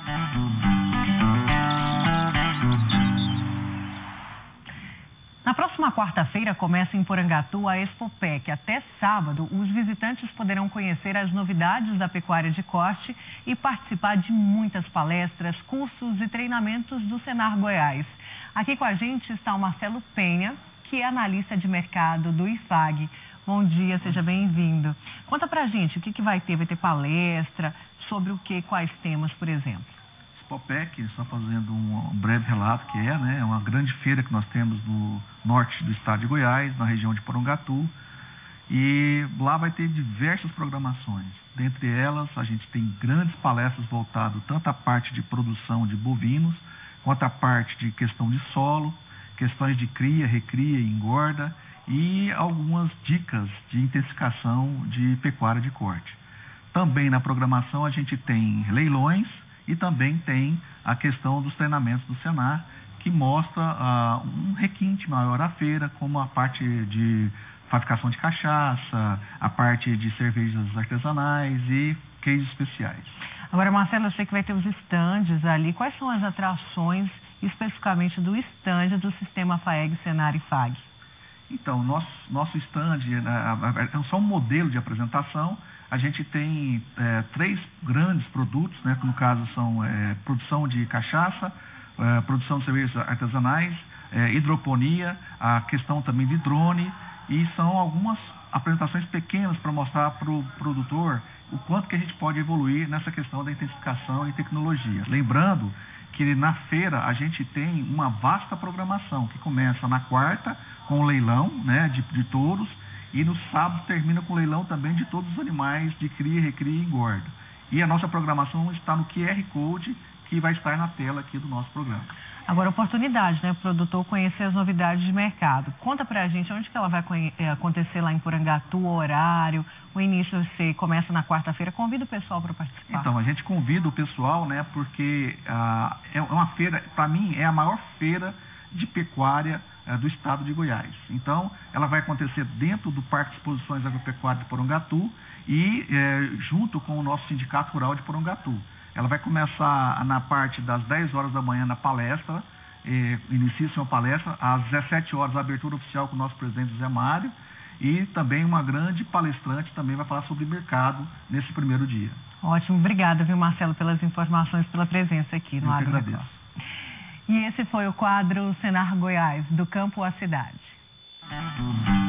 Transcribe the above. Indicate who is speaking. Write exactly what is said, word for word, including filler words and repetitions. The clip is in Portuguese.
Speaker 1: Na próxima quarta-feira começa em Porangatu a Expopec. Até sábado, os visitantes poderão conhecer as novidades da pecuária de corte e participar de muitas palestras, cursos e treinamentos do Senar Goiás. Aqui com a gente está o Marcelo Penha, que é analista de mercado do I F A G. Bom dia, seja bem-vindo. Conta pra gente o que, que vai ter, vai ter palestra, sobre o que, quais temas, por exemplo.
Speaker 2: Expopec, só fazendo um breve relato que é, né, é uma grande feira que nós temos no norte do estado de Goiás, na região de Porangatu, e lá vai ter diversas programações. Dentre elas, a gente tem grandes palestras voltadas tanto à parte de produção de bovinos, quanto à parte de questão de solo, questões de cria, recria e engorda, e algumas dicas de intensificação de pecuária de corte. Também na programação a gente tem leilões, e também tem a questão dos treinamentos do Senar, que mostra uh, um requinte maior à feira, como a parte de fabricação de cachaça, a parte de cervejas artesanais e queijos especiais.
Speaker 1: Agora, Marcelo, eu sei que vai ter os estandes ali. Quais são as atrações, especificamente do estande do sistema FAEG, Senar e F A G?
Speaker 2: Então, nosso, nosso stand é só um modelo de apresentação. A gente tem é, três grandes produtos, né, que no caso são é, produção de cachaça, é, produção de cervejas artesanais, é, hidroponia, a questão também de drone, e são algumas apresentações pequenas para mostrar para o produtor o quanto que a gente pode evoluir nessa questão da intensificação e tecnologia. Lembrando que na feira a gente tem uma vasta programação, que começa na quarta com o leilão, né, de, de touros, e no sábado termina com o leilão também de todos os animais de cria, recria e engorda. E a nossa programação está no Q R Code, que vai estar na tela aqui do nosso programa.
Speaker 1: Agora, oportunidade, né, o produtor conhecer as novidades de mercado. Conta pra gente onde que ela vai acontecer lá em Porangatu, o horário, o início você começa na quarta-feira. Convida o pessoal para participar.
Speaker 2: Então, a gente convida o pessoal, né, porque ah, é uma feira, para mim, é a maior feira de pecuária eh, do estado de Goiás. Então, ela vai acontecer dentro do Parque de Exposições Agropecuárias de Porangatu e eh, junto com o nosso Sindicato Rural de Porangatu. Ela vai começar na parte das dez horas da manhã na palestra, eh, inicia-se uma palestra, às dezessete horas a abertura oficial com o nosso presidente José Mário, e também uma grande palestrante também vai falar sobre mercado nesse primeiro dia.
Speaker 1: Ótimo, obrigada, viu, Marcelo, pelas informações, pela presença aqui no
Speaker 2: Eu que agradeço.
Speaker 1: E esse foi o quadro Senar Goiás, do campo à cidade.